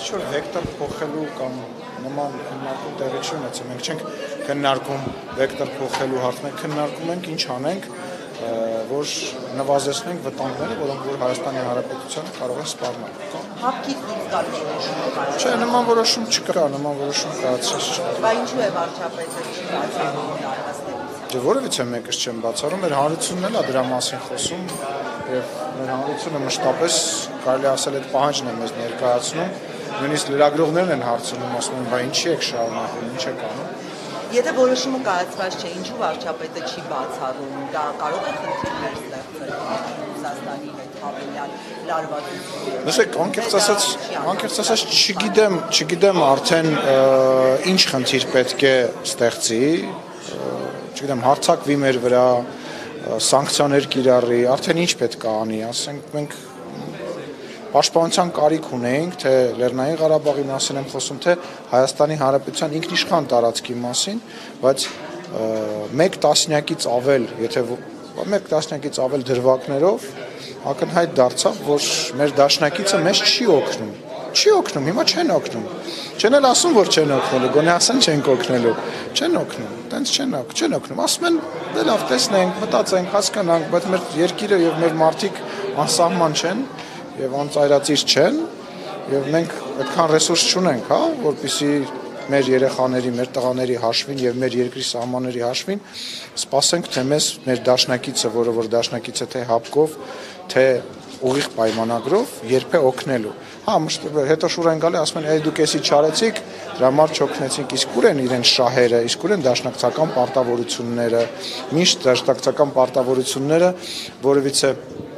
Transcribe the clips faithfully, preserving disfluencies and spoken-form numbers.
ինչ-որ վեկտոր փոխելու կամ նման քննարկում տեղի չի ունեցել։ Մենք չենք քննարկում վեկտոր փոխելու հարց, մենք քննարկում ենք ինչ անենք, որ նվազեցնենք վտանգները, որոնք որ Հայաստանի Հանրապետությանը կարող են սպառնալ։ Հապկից դուրս գալու որոշում կա։ Չէ, նման որոշում չկա, նման որոշում կայացած չէ։ Բա ինչու է վարչապետը չի բացառում տարածքները։ Դե որևիցե մեկս չեմ բացառում, մեր հանրությունն էլ է դրա մասին խոսում եւ մեր հանրությունը մշտապես կարելի ասել այդ պահանջն է մեզ ներկայացնում, նույնիսկ լրագրողներն են հարցնում, ասում են, բա ինչի եք շարունակում, ինչ եք անում։ Եթե որոշումը կայացված չէ, ինչու վարչապետը չի բացառում, դա կարող է խնդիրներ ստեղծել Ռուսաստանի հետ հավելյալ լարվածություն։ Լսեք, անկեղծ ասած, անկեղծ ասած չգիտեմ, չգիտեմ արդեն ինչ խնդիր պետք է ստեղծի, չգիտեմ, հարձակվի մեր վրա, սանկցիաներ կիրառի, արդեն ինչ պետք է անի, ասենք մենք Պաշտպանության կարիք ունենք, թե Լեռնային Ղարաբաղի մասին եմ խոսում, թե Հայաստանի Հանրապետության ինքնիշխան տարածքի մասին, բայց մեկ տասնյակից ավել, եթե մեկ տասնյակից ավել դրվագներով ակնհայտ դարձավ, որ մեր դաշնակիցը մեզ չի օգնում, չի օգնում, հիմա չեն օգնում, չեն էլ ասում, որ չեն օգնելու, գոնե ասեն չենք օգնելու, չեն օգնում, տենց չեն չեն օգնում, ասում են, դե լավ տեսնենք, մտածենք, հասկանանք, բայց մեր երկիրը եւ մեր մարդիկ անսահման չեն եւ անծայրածիր չեն եւ մենք այդքան ռեսուրս չունենք, հա, որպեսզի մեր երեխաների, մեր տղաների հաշվին եւ մեր երկրի սահմանների հաշվին սպասենք թե մեզ մեր դաշնակիցը, որը որ դաշնակիցը թե հապկով, թե ուղիղ պայմանագրով երբ է օգնելու։ Հա, հետո շուր են գալի, ասում են, «Այ դուք էսի չարեցիք, դրա համար չօգնեցինք», իսկ ուր են իրենց շահերը, իսկ ուր են դաշնակցական պարտավորությունները, միշտ դաշնակցական պարտավորությունները, որովհետեւ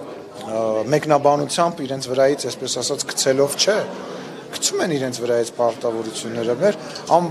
մեկնաբանությամբ իրենց վրայից, այսպես ասած, գցելով չէ, գցում են իրենց վրայից պարտավորությունները, մեր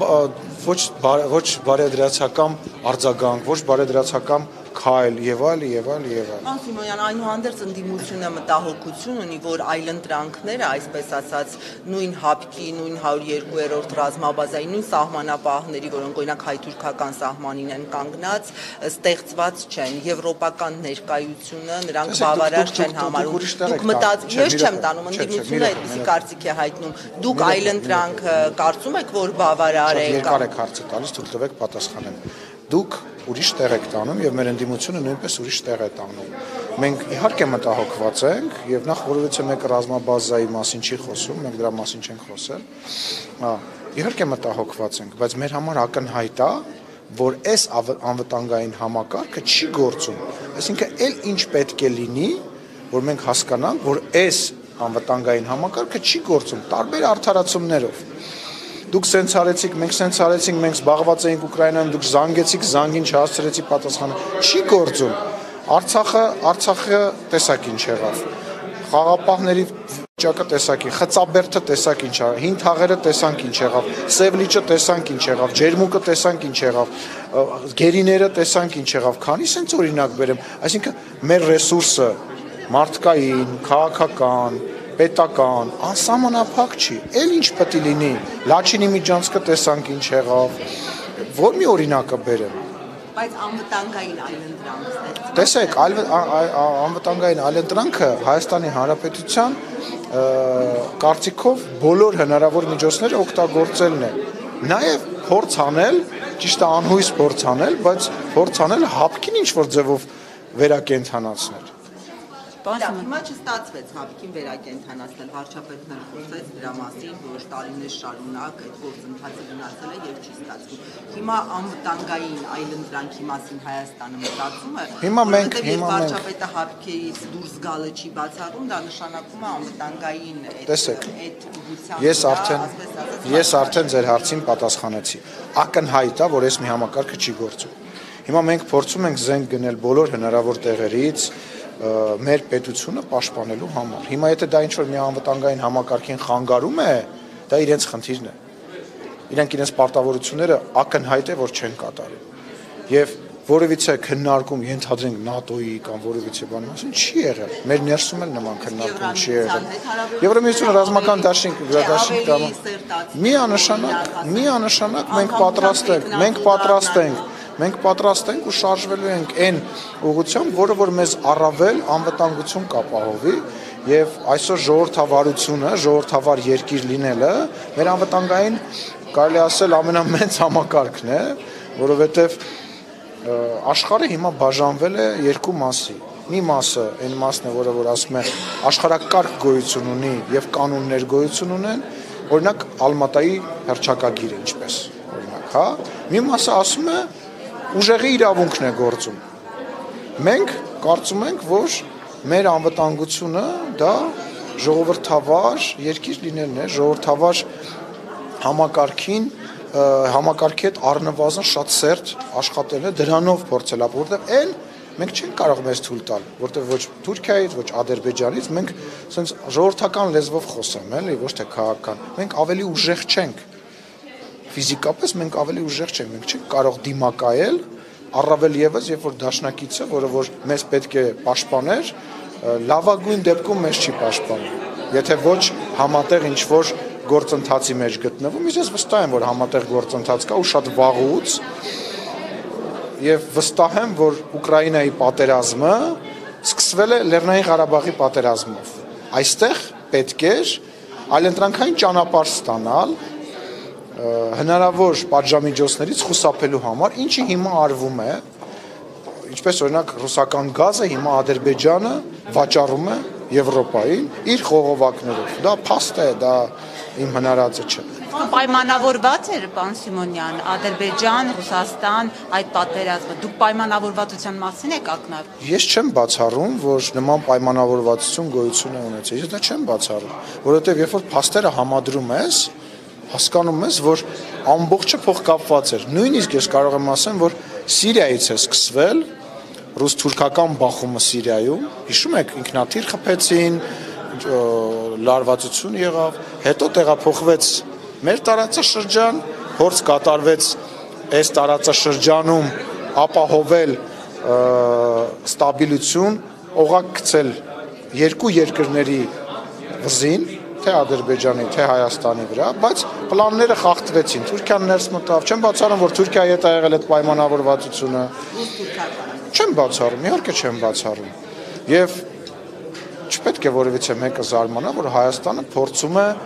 ոչ ոչ բարեդրացական արձագանք, ոչ բարեդրացական քայլ եւ այլ եւ այլ եւ այլ։ Պարոն Սիմոնյան, այնուհանդերձ ընդդիմությունը մտահոգություն ունի, որ այլընտրանքները, այսպես ասած, նույն հապկի, նույն հարյուր երկու-րդ ռազմաբազայի, նույն սահմանապահների, որոնք օրինակ հայ-թուրքական սահմանին են կանգնած, ստեղծված չեն, եվրոպական ներկայությունը նրանք բավարար չեն համարում։ Դուք մտած, ես չեմ տանում, ընդդիմությունը այդպիսի կարծիք է հայտնում։ Դուք այլընտրանքը կարծում եք, որ բավարար է։ Երկար եք հարցը տալիս, թույլ տվեք պատասխանեմ։ Դուք ուրիշ տեղ եք տանում եւ մեր ընդդիմությունը նույնպես ուրիշ տեղ է տանում։ Մենք իհարկե մտահոգված ենք եւ նախ որովհետեւ մեկը ռազմաբազայի մասին չի խոսում, մենք դրա մասին չենք խոսել։ Հա, իհարկե մտահոգված ենք, բայց մեր համար ակնհայտ է, որ այս անվտանգային համակարգը չի գործում։ Այսինքն էլ ինչ պետք է լինի, որ մենք հասկանանք, որ այս անվտանգային համակարգը չի գործում տարբեր արդարացումներով։ Դուք սենց արեցիք, մենք սենց արեցինք, մենք զբաղված էինք Ուկրաինայում, դուք զանգեցիք, զանգին չհասցրեցի պատասխանը։ Չի գործում։ Արցախը, Արցախը տեսակ ինչ եղավ։ Խաղապահների վիճակը տեսակ ինչ, Խծաբերդը տեսակ ինչ եղավ, Հին թաղերը տեսանք ինչ եղավ, Սևլիճը տեսանք ինչ եղավ, Ջերմուկը տեսանք ինչ եղավ, Գերիները տեսանք ինչ եղավ։ Քանի սենց օրինակ բերեմ, այսինքն մեր ռեսուրսը մարդկային, քաղաքական, պետական, անսահմանափակ չի, էլ ինչ պետք է լինի, Լաչինի միջանցքը տեսանք ինչ եղավ, որ մի օրինակը բերեմ։ Բայց անվտանգային այլընտրանք։ Տեսեք, անվտանգային այլընտրանքը Հայաստանի Հանրապետության կարծիքով բոլոր հնարավոր միջոցները օգտագործելն է։ Նաև փորձ անել, ճիշտ է անհույս փորձ անել, բայց փորձ անել հապկին ինչ որ ձևով վերակենդանացնել։ Հիմա չստացվեց հապկին վերակենդանացնել, վարչապետն էլ խոսեց դրա մասին, որոշ տարիներ շարունակ այդ գործընթացը գնացել է եւ չի ստացվում։ Հիմա անվտանգային այլընտրանքի մասին Հայաստանը մտածում է։ Հիմա մենք, հիմա մենք վարչապետը հապկից դուրս գալը չի բացառում, դա նշանակում է անվտանգային այդ ուղղությամբ։ Ես արդեն ես արդեն ձեր հարցին պատասխանեցի։ Ակնհայտ է, որ այս մի համակարգը չի գործում։ Հիմա մենք փորձում ենք զենք գնել բոլոր հնարավոր տեղերից մեր պետությունը պաշտպանելու համար։ Հիմա եթե դա ինչ-որ մի անվտանգային համակարգին խանգարում է, դա իրենց խնդիրն է։ Իրենք իրենց պարտավորությունները ակնհայտ է, որ չեն կատարում։ Եվ որևիցե քննարկում ենթադրենք ՆԱՏՕ-ի կամ որևիցե բանի մասին չի եղել։ Մեր ներսում էլ նման քննարկում չի եղել։ Եվրամիությունը ռազմական դաշինք, դաշինք կամ միանշանակ, միանշանակ մենք պատրաստ ենք, մենք պատրաստ ենք Մենք պատրաստ ենք ու շարժվելու ենք այն ուղղությամբ, որը որ մեզ առավել անվտանգություն կապահովի եւ այսօր ժողովրդավարությունը, ժողովրդավար երկիր լինելը մեր անվտանգային կարելի ասել ամենամեծ համակարգն է, որովհետեւ աշխարհը հիմա բաժանվել է երկու մասի։ Մի մասը այն մասն է, որը որ ասում է աշխարհակարգ գոյություն ունի եւ կանոններ գոյություն ունեն, օրինակ Ալմատայի հռչակագիրը ինչպես, օրինակ, հա։ Մի մասը ասում է ուժեղի իրավունքն է գործում։ Մենք կարծում ենք, որ մեր անվտանգությունը դա ժողովրդավար երկիր լինելն է, ժողովրդավար համակարգին համակարգի հետ առնվազն շատ սերտ աշխատելն է, դրանով փորձել է, որտեղ այն մենք չենք կարող մեզ թույլ տալ, որտեղ ոչ Թուրքիայից, ոչ Ադրբեջանից մենք ասենց ժողովրդական լեզվով խոսեմ, էլի, ոչ թե քաղաքական։ Մենք ավելի ուժեղ չենք։ Ֆիզիկապես մենք ավելի ուժեղ չենք, մենք չենք կարող դիմակայել, առավել եւս, երբ որ դաշնակիցը, որը որ մեզ պետք է պաշտպաներ, լավագույն դեպքում մեզ չի պաշտպանում։ Եթե ոչ համատեղ ինչ որ գործընթացի մեջ գտնվում, ես վստահ եմ, որ համատեղ գործընթաց կա ու շատ վաղուց, եւ վստահ եմ, որ Ուկրաինայի պատերազմը սկսվել է Լեռնային Ղարաբաղի պատերազմով։ Այստեղ պետք էր այլընտրանքային ճանապարհ ստանալ հնարավոր պատժամիջոցներից խուսափելու համար, ինչի հիմա արվում է, ինչպես օրինակ ռուսական գազը հիմա Ադրբեջանը վաճառում է Եվրոպային իր խողովակներով։ Դա փաստ է, դա իմ հնարածը չէ։ Պայմանավորված էր, պարոն Սիմոնյան, Ադրբեջան, Ռուսաստան, այդ պատերազմը։ Դուք պայմանավորվածության մասին եք ակնավ։ Ես չեմ բացառում, որ նման պայմանավորվածություն գոյություն է ունեցել։ Ես դա չեմ բացառում, որովհետև երբ որ փաստերը համադրում ես, հասկանում ես, որ ամբողջը փոխկապված էր։ Նույնիսկ ես կարող եմ ասեմ, որ Սիրիայից է սկսվել ռուս-թուրքական բախումը Սիրիայում, հիշում եք, ինքնաթիռ խփեցին, լարվածություն եղավ, հետո տեղափոխվեց մեր տարածաշրջան, փորձ կատարվեց այս տարածաշրջանում ապահովել ստաբիլություն, օղակ գցել երկու երկրների վզին, թե Ադրբեջանի, թե Հայաստանի վրա, բայց պլանները խախտվեցին, Թուրքիան ներս մտավ, չեմ բացառում, որ Թուրքիայի հետ ա եղել այդ պայմանավորվածությունը, չեմ բացառում, իհարկե չեմ բացառում, եւ չպետք է որևիցե մեկը զարմանա, որ Հայաստանը փորձում է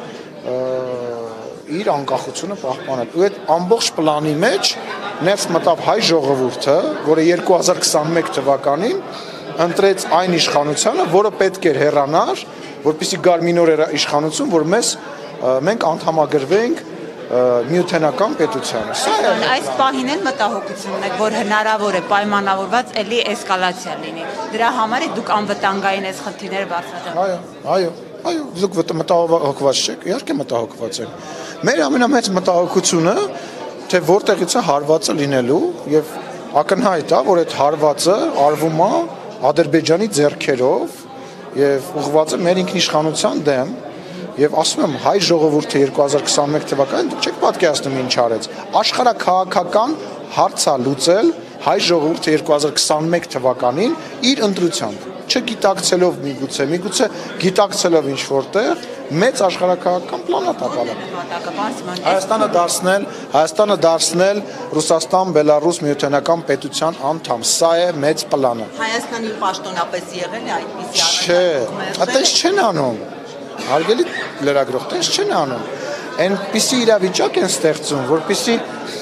իր անկախությունը պահպանել։ Ու այդ ամբողջ պլանի մեջ ներս մտավ հայ ժողովուրդը, որը երկու հազար քսաներկու թվականին ընտրեց այն իշխանությանը, որը պետք էր հեռանար, որպեսզի գար մի նոր իշխանություն, որ մեզ մենք անդամագրվենք միութենական պետությանը։ Սա է։ Այս պահին էլ մտահոգություն ունեք, որ հնարավոր է պայմանավորված էլի էսկալացիա լինի։ Դրա համար է դուք անվտանգային այս խնդիրները բարձրացնում։ Այո, այո, այո, դուք մտահոգված չեք, իհարկե մտահոգված եք։ Մեր ամենամեծ մտահոգությունը, թե որտեղից է հարվածը լինելու եւ ակնհայտ է, որ այդ հարվածը արվում է Ադրբեջանի ձեռքերով եւ ուղղված է մեր ինքնիշխանության դեմ։ Եվ ասում եմ, հայ ժողովուրդը երկու հազար քսաներկու թվականին դուք չեք պատկերացնում ինչ արեց։ Աշխարհաքաղաքական հարց է լուծել հայ ժողովուրդը երկու հազար քսաներկու թվականին իր ընտրությամբ, չգիտակցելով միգուցե, միգուցե գիտակցելով ինչ որտեղ մեծ աշխարհաքաղաքական պլան է տապալել։ Հայաստանը դարձնել, Հայաստանը դարձնել Ռուսաստան, Բելարուս միութենական պետության անդամ։ Սա է մեծ պլանը։ Հայաստանի պաշտոնապես եղել է այդպիսի Չէ, այդպես չեն անում։ Հարգելի լրագրող, տես չեն անում, այնպիսի իրավիճակ են ստեղծում, որպեսզի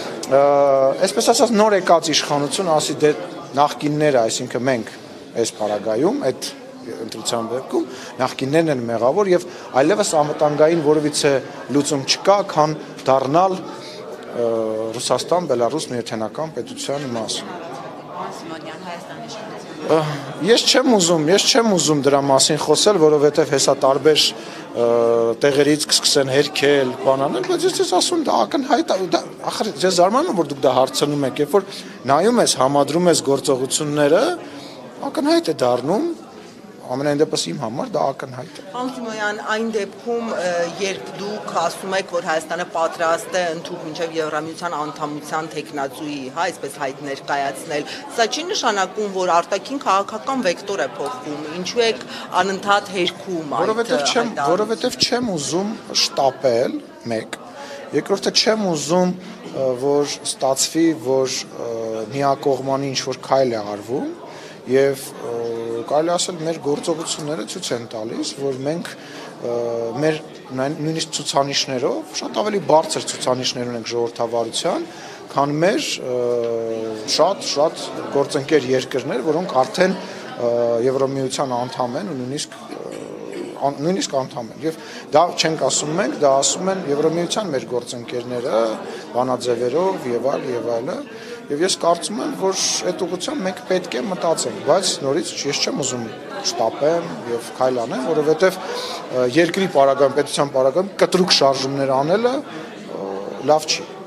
այսպես ասած նոր եկած իշխանություն ասի դե նախկինները, այսինքն մենք այս պարագայում, այդ ընտրության վերքում նախկիններն են մեղավոր եւ այլևս անվտանգային որևիցե լուծում չկա, քան դառնալ Ռուսաստան, Բելարուս միութենական պետության մաս։ Ես չեմ ուզում, ես չեմ ուզում դրա մասին խոսել, որովհետև հեսա տարբեր տեղերից կսկսեն հերքել, բանանել, բայց ես ես ասում դա ակնհայտ է, ախր ես զարմանում եմ, որ դուք դա հարցնում եք, երբ որ նայում ես, համադրում ես գործողությունները, ակնհայտ է դառնում, ամենայն դեպս իմ համար դա ակնհայտ է։ Պարոն Սիմոնյան, այն դեպքում, երբ դուք ասում եք, որ Հայաստանը պատրաստ է ընդհանուր մինչև Եվրամիության անդամության թեկնածուի, հա, այսպես հայտ ներկայացնել, սա չի նշանակում, որ արտաքին քաղաքական վեկտոր է փոխվում, ինչու եք անընդհատ հերքում այդ Որովհետև չեմ, որովհետև չեմ ուզում շտապել, մեկ, երկրորդը չեմ ուզում, որ ստացվի, որ միակողմանի ինչ որ քայլ է արվում, եւ կարելի ասել մեր գործողությունները ցույց են տալիս, որ մենք մեր նույնիսկ ցուցանիշներով շատ ավելի բարձր ցուցանիշներ ունենք ժողովրդավարության, քան մեր շատ շատ գործընկեր երկրներ, որոնք արդեն Եվրոմիության անդամ են ու նույնիսկ նույնիսկ անդամ են։ Եվ դա չենք ասում մենք, դա ասում են Եվրոմիության մեր գործընկերները, բանաձևերով եւ այլ եւ այլը։ Եվ ես կարծում եմ, որ այդ ուղղությամբ մենք պետք է մտածենք, բայց նորից ես չեմ ուզում շտապեմ եւ քայլ անեմ, որովհետեւ երկրի պարագայում, պետության պարագայում կտրուկ շարժումներ անելը լավ չի։